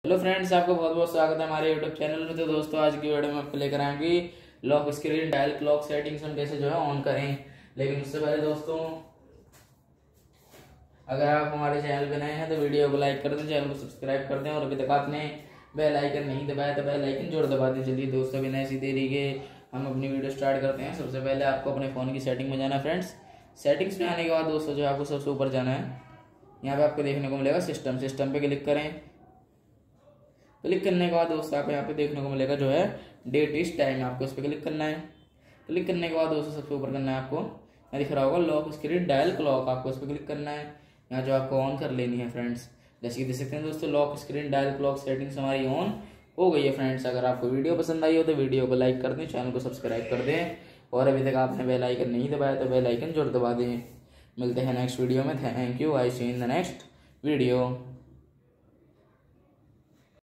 Hello friends, आपको बहुत बहुत स्वागत है हमारे यूट्यूब चैनल में। तो दोस्तों, आज की वीडियो में आपको लेकर आएंगे lock screen dial clock settings हम कैसे जो है ऑन करें। लेकिन उससे पहले दोस्तों, अगर आप हमारे चैनल पे नए हैं तो वीडियो को लाइक कर दें, चैनल को सब्सक्राइब कर दें और अभी तक आपने बेल आइकन नहीं दबाया तो बेल आइकन जरूर दबा दें। चलिए दोस्तों, बिना ऐसी देरी के हम अपनी वीडियो स्टार्ट करते हैं। सबसे पहले आपको अपने फ़ोन की सेटिंग में जाना है फ्रेंड्स। सेटिंग्स में आने के बाद दोस्तों जो आपको सबसे ऊपर जाना है, यहाँ पे आपको देखने को मिलेगा सिस्टम पे क्लिक करें। क्लिक करने के बाद दोस्तों आपको यहाँ पे देखने को मिलेगा जो है डेट इस टाइम, आपको इस पर क्लिक करना है। क्लिक करने के बाद दोस्तों सबसे ऊपर करना है आपको, यहाँ दिख रहा होगा लॉक स्क्रीन डायल क्लॉक, आपको इस पर क्लिक करना है। यहाँ जो आपको ऑन कर लेनी है फ्रेंड्स। जैसे कि देख सकते हैं दोस्तों, lock screen dial clock settings हमारी ऑन हो गई है फ्रेंड्स। अगर आपको वीडियो पसंद आई हो तो वीडियो को लाइक कर दें, चैनल को सब्सक्राइब कर दें और अभी तक आपने बेल आइकन नहीं दबाया तो बेल आइकन जरूर दबा दें। मिलते हैं नेक्स्ट वीडियो में। Thank you. I see in the next video.